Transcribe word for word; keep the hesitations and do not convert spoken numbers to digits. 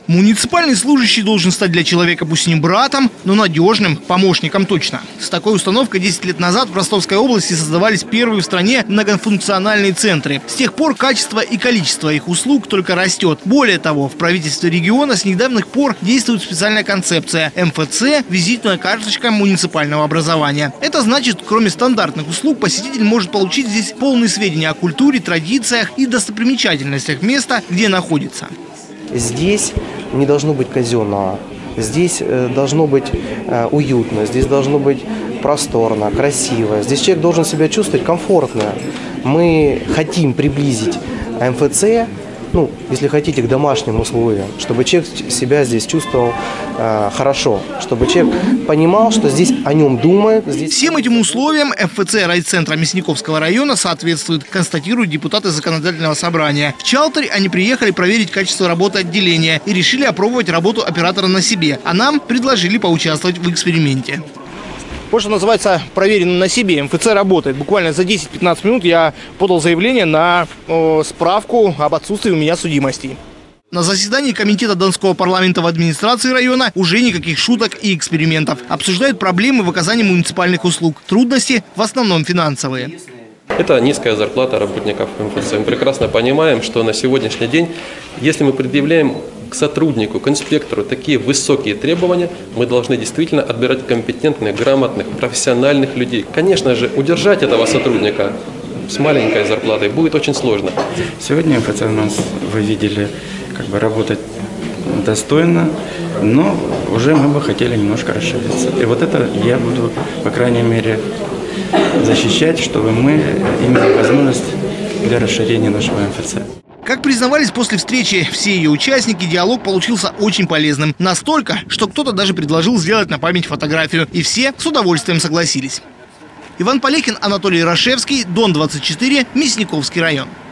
Муниципальный служащий должен стать для человека пусть не братом, но надежным помощником точно. С такой установкой десять лет назад в Ростовской области создавались первые в стране многофункциональные центры. С тех пор качество и количество их услуг только растет. Более того, в правительстве региона с недавних пор действует специальная концепция эм эф цэ – визитная карточка муниципального образования. Это значит, кроме стандартных услуг, посетитель может получить здесь полные сведения о культуре, традициях и достопримечательностях места, где находится. Здесь не должно быть казенного, здесь должно быть уютно, здесь должно быть просторно, красиво. Здесь человек должен себя чувствовать комфортно. Мы хотим приблизить эм эф цэ, ну, если хотите, к домашним условиям, чтобы человек себя здесь чувствовал э, хорошо, чтобы человек понимал, что здесь о нем думают. Здесь... Всем этим условиям эм эф цэ райцентра Мясниковского района соответствует, констатируют депутаты законодательного собрания. В Чалтырь они приехали проверить качество работы отделения и решили опробовать работу оператора на себе, а нам предложили поучаствовать в эксперименте. Вот что называется проверено на себе. эм эф цэ работает. Буквально за десять-пятнадцать минут я подал заявление на о, справку об отсутствии у меня судимости. На заседании комитета Донского парламента в администрации района уже никаких шуток и экспериментов. Обсуждают проблемы в оказании муниципальных услуг. Трудности в основном финансовые. Это низкая зарплата работников эм эф цэ. Мы прекрасно понимаем, что на сегодняшний день, если мы предъявляем к сотруднику, к инспектору такие высокие требования, мы должны действительно отбирать компетентных, грамотных, профессиональных людей. Конечно же, удержать этого сотрудника с маленькой зарплатой будет очень сложно. Сегодня эм эф цэ у нас, вы видели, как бы работать достойно, но уже мы бы хотели немножко расшириться. И вот это я буду, по крайней мере, защищать, чтобы мы имели возможность для расширения нашего эм эф цэ. Как признавались после встречи все ее участники, диалог получился очень полезным. Настолько, что кто-то даже предложил сделать на память фотографию. И все с удовольствием согласились. Иван Полехин, Анатолий Рашевский, Дон двадцать четыре, Мясниковский район.